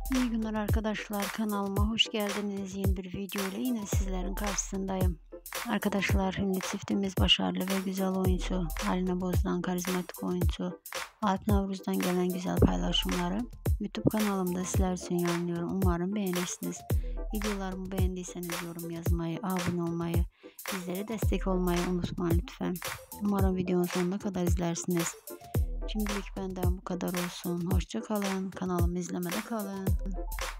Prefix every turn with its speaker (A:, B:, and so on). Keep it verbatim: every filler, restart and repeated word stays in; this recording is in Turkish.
A: İyi günler arkadaşlar, kanalıma hoş geldiniz. Yeni bir video ile yine sizlerin karşısındayım. Arkadaşlar, ünlü çiftimiz başarılı ve güzel oyuncu Alina Boz'dan karizmatik oyuncu Alp Navruz'dan gelen güzel paylaşımları YouTube kanalımda sizler için yayınlıyorum. Umarım beğenirsiniz. Videolarımı beğendiyseniz yorum yazmayı, abone olmayı, bizlere destek olmayı unutmayın lütfen. Umarım videonun sonuna kadar izlersiniz. Şimdilik benden bu kadar olsun. Hoşça kalın. Kanalımı izlemede kalın.